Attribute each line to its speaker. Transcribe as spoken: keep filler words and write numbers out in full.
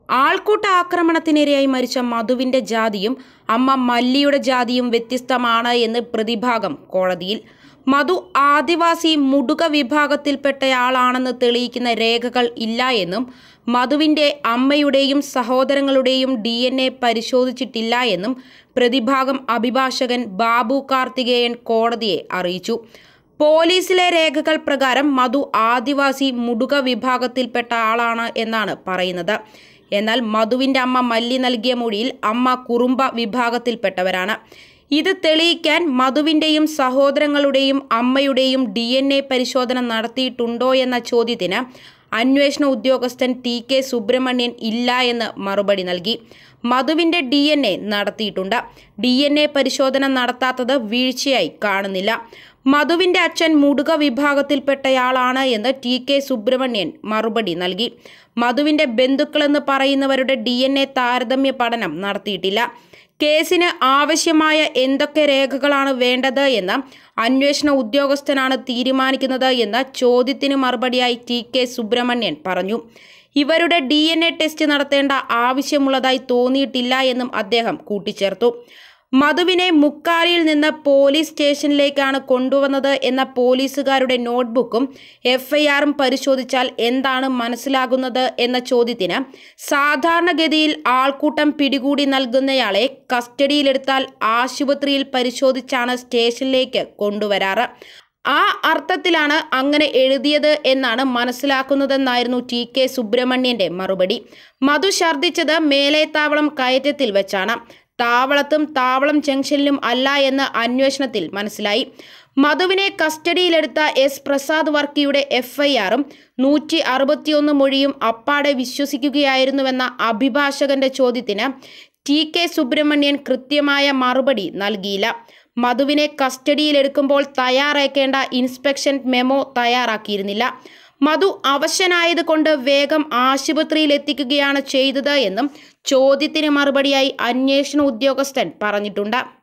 Speaker 1: ആൾക്കൂട്ട ആക്രമണത്തിനിരയായി മരിച്ച മധുവിന്റെ ജാതിയും അമ്മ മല്ലിയുടെ ജാതിയും വ്യത്യസ്തമാണ് എന്ന് പ്രതിഭാഗം കോടതിയിൽ. മധു ആദിവാസി മുടുക വിഭാഗത്തിൽപ്പെട്ടയാളാണെന്ന് തെളിയിക്കുന്ന രേഖകൾ ഇല്ല എന്നും മധുവിന്റെ അമ്മയുടെയും സഹോദരങ്ങളുടെയും ഡി എൻ എ പരിശോധിച്ചിട്ടില്ല എന്നും പ്രതിഭാഗം അഭിഭാഷകൻ ബാബു കാർത്തികേയൻ കോടതിയെ അറിയിച്ചു. പോലീസിലെ രേഖകൾ പ്രകാരം മധു ആദിവാസി മുടുക വിഭാഗത്തിൽപ്പെട്ട ആളാണ് എന്നാണ് പറയുന്നത്. എന്നാൽ മധുവിന്റെ അമ്മ മല്ലി നൽകിയ മൊഴിയിൽ അമ്മ കുറുമ്പ വിഭാഗത്തിൽപ്പെട്ടവരാണ്. ഇത് തെളിയിക്കാൻ മധുവിന്റെയും സഹോദരങ്ങളുടെയും അമ്മയുടെയും ഡി എൻ എ പരിശോധന നടത്തിയിട്ടുണ്ടോ എന്ന ചോദ്യത്തിന് അന്വേഷണ ഉദ്യോഗസ്ഥൻ ടി കെ സുബ്രഹ്മണ്യൻ ഇല്ല എന്ന് മറുപടി നൽകി. മധുവിന്റെ ഡി എൻ എ നടത്തിയിട്ടുണ്ട്. ഡി എൻ എ പരിശോധന നടത്താത്തത് വീഴ്ചയായി കാണുന്നില്ല. മധുവിന്റെ അച്ഛൻ മുടുക വിഭാഗത്തിൽപ്പെട്ടയാളാണ് എന്ന് ടി കെ സുബ്രഹ്മണ്യൻ മറുപടി നൽകി. മധുവിന്റെ ബന്ധുക്കളെന്ന് പറയുന്നവരുടെ ഡി എൻ എ താരതമ്യ പഠനം നടത്തിയിട്ടില്ല. കേസിന് ആവശ്യമായ എന്തൊക്കെ രേഖകളാണ് വേണ്ടത് എന്ന് അന്വേഷണ ഉദ്യോഗസ്ഥനാണ് തീരുമാനിക്കുന്നത് എന്ന ചോദ്യത്തിന് മറുപടിയായി ടി കെ സുബ്രഹ്മണ്യൻ പറഞ്ഞു. ഇവരുടെ ഡി എൻ എ ടെസ്റ്റ് നടത്തേണ്ട ആവശ്യമുള്ളതായി തോന്നിയിട്ടില്ല എന്നും അദ്ദേഹം കൂട്ടിച്ചേർത്തു. മധുവിനെ മുക്കാലിയിൽ നിന്ന് പോലീസ് സ്റ്റേഷനിലേക്കാണ് കൊണ്ടുവന്നത് എന്ന പോലീസുകാരുടെ നോട്ട്ബുക്കും എഫ് ഐ ആറും പരിശോധിച്ചാൽ എന്താണ് മനസ്സിലാകുന്നത് എന്ന ചോദ്യത്തിന് സാധാരണഗതിയിൽ ആൾക്കൂട്ടം പിടികൂടി നൽകുന്നയാളെ കസ്റ്റഡിയിലെടുത്താൽ ആശുപത്രിയിൽ പരിശോധിച്ചാണ് സ്റ്റേഷനിലേക്ക് കൊണ്ടുവരാറ്. ആ അർത്ഥത്തിലാണ് അങ്ങനെ എഴുതിയത് എന്നാണ് മനസ്സിലാക്കുന്നതെന്നായിരുന്നു ടി കെ സുബ്രഹ്മണ്യന്റെ മറുപടി. മധു ഛർദ്ദിച്ചത് മേലേത്താവളം കയറ്റത്തിൽ വെച്ചാണ്. താവളത്തും താവളം ജംഗ്ഷനിലും അല്ല എന്ന് അന്വേഷണത്തിൽ മനസ്സിലായി. മധുവിനെ കസ്റ്റഡിയിലെടുത്ത എസ് പ്രസാദ് വർക്കിയുടെ എഫ് ഐ ആറും നൂറ്റി അറുപത്തിയൊന്ന് മൊഴിയും അപ്പാടെ വിശ്വസിക്കുകയായിരുന്നുവെന്ന അഭിഭാഷകന്റെ ചോദ്യത്തിന് ടി കെ സുബ്രഹ്മണ്യൻ കൃത്യമായ മറുപടി നൽകിയില്ല. മധുവിനെ കസ്റ്റഡിയിലെടുക്കുമ്പോൾ തയ്യാറാക്കേണ്ട ഇൻസ്പെക്ഷൻ മെമ്മോ തയ്യാറാക്കിയിരുന്നില്ല. മധു അവശനായത് കൊണ്ട് വേഗം ആശുപത്രിയിൽ എത്തിക്കുകയാണ് ചെയ്തത് എന്നും ചോദ്യത്തിന് മറുപടിയായി അന്വേഷണ ഉദ്യോഗസ്ഥൻ പറഞ്ഞിട്ടുണ്ട്.